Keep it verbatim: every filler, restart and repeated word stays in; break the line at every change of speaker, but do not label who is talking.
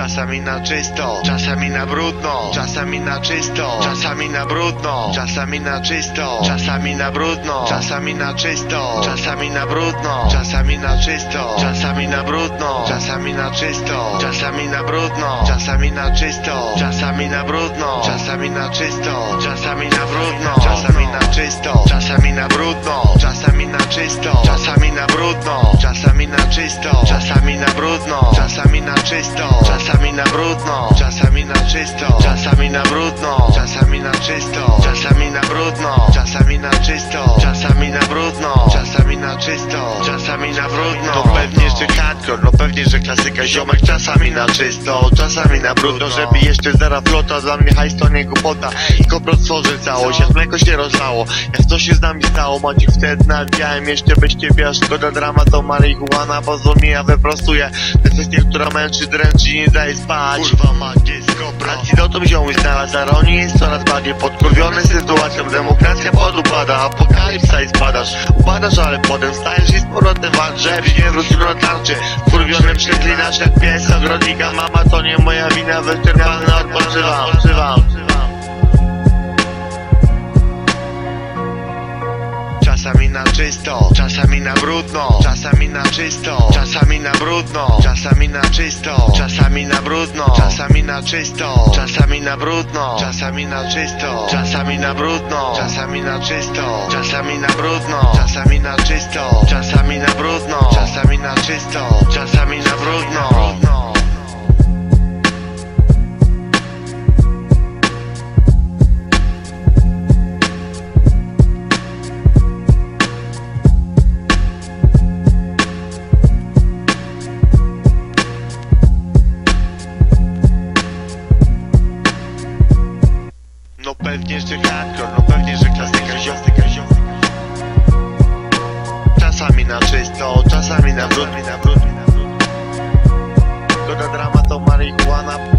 Czasami na czysto, czasami na brudno, czasami na czysto, czasami na brudno, czasami na czysto, czasami na brudno, czasami na czysto, czasami na brudno, czasami na czysto, czasami na brudno, czasami na czysto, czasami na brudno, czasami na czysto, czasami na brudno, czasami na czysto, czasami na brudno, czasami na czysto, czasami na brudno, czasami na czysto, czasami na brudno, czasami na czysto, czasami na brudno, czasami na czysto, czasami na brudno, czasami na czysto, czasami na brudno, czasami na czysto, czasami na brudno, czasami na czysto, czasami na brudno, czasami na czysto, czasami na brudno.
To pewnie, że hardcore, no pewnie, że klasyka. Ziomek czasami na czysto, czasami na brudno. Żeby jeszcze zera flota, dla mnie hajs to nie głupota. Kopro stworzy całość, jak mleko się rozlało. Jak to się z nami stało, Maciek wtedy nawijałem. Jeszcze bez ciebie, a szkoda drama to marihuana. Bo złomie ja wyprostuję tę kwestię, która męczy, dręczy i nie daje spać.
Kurwa mać jest kopro.
Antidotum zioły znalazł, a Roni jest coraz bardziej podkurwiony sytuacją. Demokracja podupada, apokalipsa i spadasz. Upadasz, ale potem stajesz i z powrotem walczysz. Nie wrócimy na tarczy, kurwiony przeklinasz jak pies ogrodnika. Mama, to nie moja wina, wyczerpany odpoczywam, odpoczywam.
Czasami na czysto, czasami na brudno, czasami na czysto, czasami na brudno, czasami na czysto, czasami na brudno, czasami na czysto, czasami na brudno, czasami na czysto, czasami na brudno, czasami na czysto, czasami na brudno, czasami na czysto, czasami na brudno, czasami na czysto, czasami na brudno.
No pewnie, że hardcore, no pewnie, że klasyka, ziostyka, ziostyka. Czasami na czysto, czasami na brudno. Szkoda drama to marihuana.